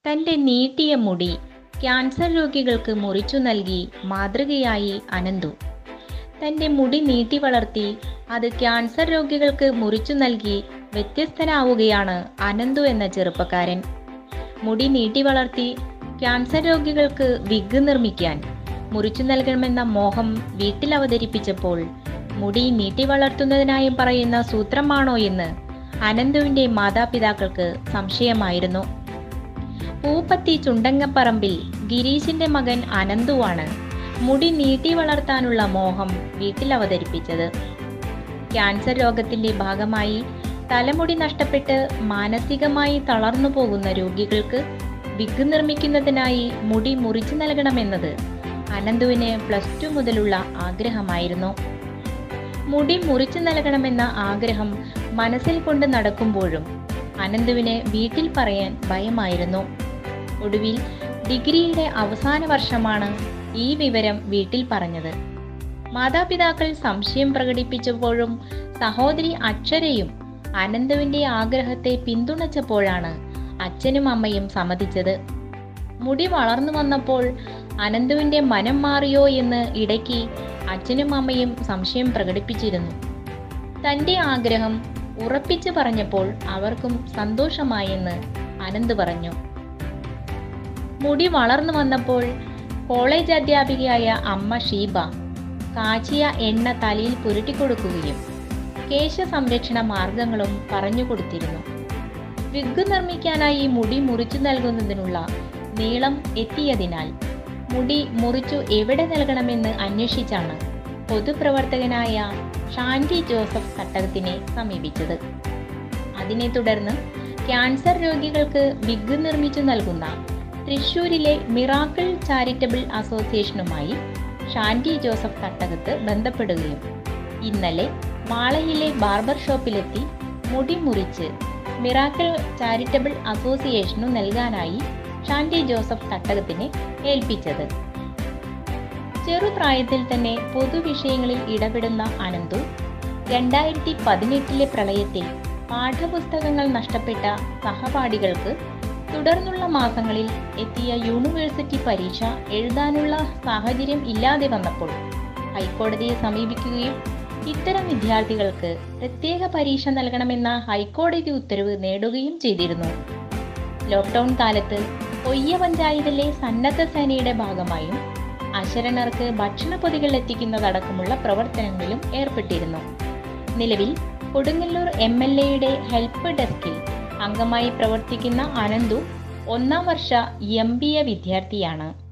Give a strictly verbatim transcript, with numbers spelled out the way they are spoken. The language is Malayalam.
തന്റെ നീട്ടിയ മുടി ക്യാൻസർ രോഗികൾക്ക് മുറിച്ചു നൽകി മാതൃകയായി അനന്തു. തന്റെ മുടി നീട്ടി വളർത്തി അത് ക്യാൻസർ രോഗികൾക്ക് മുറിച്ചു നൽകി വ്യത്യസ്തനാവുകയാണ് അനന്തു എന്ന ചെറുപ്പക്കാരൻ. മുടി നീട്ടി വളർത്തി ക്യാൻസർ രോഗികൾക്ക് വിഗ് നിർമ്മിക്കാൻ മുറിച്ചു നൽകണമെന്ന മോഹം വീട്ടിൽ അവതരിപ്പിച്ചപ്പോൾ മുടി നീട്ടി വളർത്തുന്നതിനായി പറയുന്ന സൂത്രമാണോ എന്ന് അനന്തുവിന്റെ മാതാപിതാക്കൾക്ക് സംശയമായിരുന്നു. പൂപ്പത്തി ചുണ്ടങ്ങപ്പറമ്പിൽ ഗിരീഷിന്റെ മകൻ അനന്തുവാണ് മുടി നീട്ടി വളർത്താനുള്ള മോഹം വീട്ടിൽ അവതരിപ്പിച്ചത്. ക്യാൻസർ രോഗത്തിന്റെ ഭാഗമായി തലമുടി നഷ്ടപ്പെട്ട് മാനസികമായി തളർന്നു പോകുന്ന രോഗികൾക്ക് വിഗ് നിർമ്മിക്കുന്നതിനായി മുടി മുറിച്ചു നൽകണമെന്നത് അനന്തുവിന് പ്ലസ് ടു മുതലുള്ള ആഗ്രഹമായിരുന്നു. മുടി മുറിച്ചു നൽകണമെന്ന ആഗ്രഹം മനസ്സിൽ കൊണ്ട് നടക്കുമ്പോഴും അനന്തുവിന് വീട്ടിൽ പറയാൻ ഭയമായിരുന്നു. ഒടുവിൽ ഡിഗ്രിയുടെ അവസാന വർഷമാണ് ഈ വിവരം വീട്ടിൽ പറഞ്ഞത്. മാതാപിതാക്കൾ സംശയം പ്രകടിപ്പിച്ചപ്പോഴും സഹോദരി അക്ഷരയും അനന്തുവിന്റെ ആഗ്രഹത്തെ പിന്തുണച്ചപ്പോഴാണ് അച്ഛനും അമ്മയും സമ്മതിച്ചത്. മുടി വളർന്നു വന്നപ്പോൾ അനന്തുവിന്റെ മനം മാറിയോ എന്ന് ഇടയ്ക്ക് അച്ഛനും അമ്മയും സംശയം പ്രകടിപ്പിച്ചിരുന്നു. തന്റെ ആഗ്രഹം ഉറപ്പിച്ചു പറഞ്ഞപ്പോൾ അവർക്കും സന്തോഷമായെന്ന് അനന്ത് പറഞ്ഞു. മുടി വളർന്നു വന്നപ്പോൾ കോളേജ് അധ്യാപികയായ അമ്മ ഷീബ കാച്ചിയ എണ്ണ തലയിൽ പുരട്ടിക്കൊടുക്കുകയും കേശ സംരക്ഷണ മാർഗങ്ങളും പറഞ്ഞു കൊടുത്തിരുന്നു. വിഗ് നിർമ്മിക്കാനായി മുടി മുറിച്ചു നൽകുന്നതിനുള്ള നീളം എത്തിയതിനാൽ മുടി മുറിച്ചു എവിടെ നൽകണമെന്ന് അന്വേഷിച്ചാണ് പൊതുപ്രവർത്തകനായ ഷാൻഡി ജോസഫ് തട്ടകത്തിനെ സമീപിച്ചത്. അതിനെ തുടർന്ന് ക്യാൻസർ രോഗികൾക്ക് വിഗ് നിർമ്മിച്ചു നൽകുന്ന തൃശൂരിലെ മിറാക്കിൾ ചാരിറ്റബിൾ അസോസിയേഷനുമായി ഷാൻഡി ജോസഫ് തട്ടകത്ത് ബന്ധപ്പെടുകയും ഇന്നലെ മാളയിലെ ബാർബർ ഷോപ്പിലെത്തി മുടി മുറിച്ച് മിറാക്കിൾ ചാരിറ്റബിൾ അസോസിയേഷനു നൽകാനായി ഷാൻഡി ജോസഫ് തട്ടകത്തിനെ ഏൽപ്പിച്ചത്. ചെറുപ്രായത്തിൽ തന്നെ പൊതുവിഷയങ്ങളിൽ ഇടപെടുന്ന അനന്തു രണ്ടായിരത്തി പതിനെട്ടിലെ പ്രളയത്തിൽ പാഠപുസ്തകങ്ങൾ നഷ്ടപ്പെട്ട സഹപാഠികൾക്ക് തുടർന്നുള്ള മാസങ്ങളിൽ എത്തിയ യൂണിവേഴ്സിറ്റി പരീക്ഷ എഴുതാനുള്ള സാഹചര്യം ഇല്ലാതെ വന്നപ്പോൾ ഹൈക്കോടതിയെ സമീപിക്കുകയും ഇത്തരം വിദ്യാർത്ഥികൾക്ക് പ്രത്യേക പരീക്ഷ നൽകണമെന്ന ഹൈക്കോടതി ഉത്തരവ് നേടുകയും ചെയ്തിരുന്നു. ലോക്ക്ഡൌൺ കാലത്ത് പൊയ്യ പഞ്ചായത്തിലെ സന്നദ്ധ സേനയുടെ ഭാഗമായും അശരണർക്ക് ഭക്ഷണപ്പൊതികൾ എത്തിക്കുന്നതടക്കമുള്ള പ്രവർത്തനങ്ങളിലും ഏർപ്പെട്ടിരുന്നു. നിലവിൽ കൊടുങ്ങല്ലൂർ എം എൽ എയുടെ ഹെൽപ്പ് ഡെസ്കിൽ അംഗമായി പ്രവർത്തിക്കുന്ന അനന്തു ഒന്നാം വർഷ എം ബി എ വിദ്യാർത്ഥിയാണ്.